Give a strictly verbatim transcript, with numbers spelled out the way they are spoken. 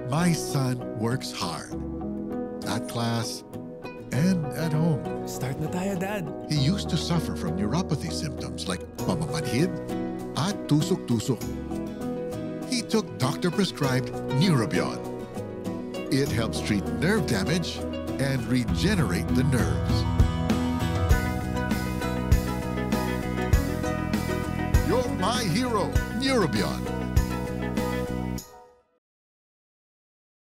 My son works hard. At class and at home. Start na tayo, Dad. He used to suffer from neuropathy symptoms like pamamanhid at tusok-tusok. He took doctor-prescribed Neurobion. It helps treat nerve damage and regenerate the nerves. You're my hero, Neurobion.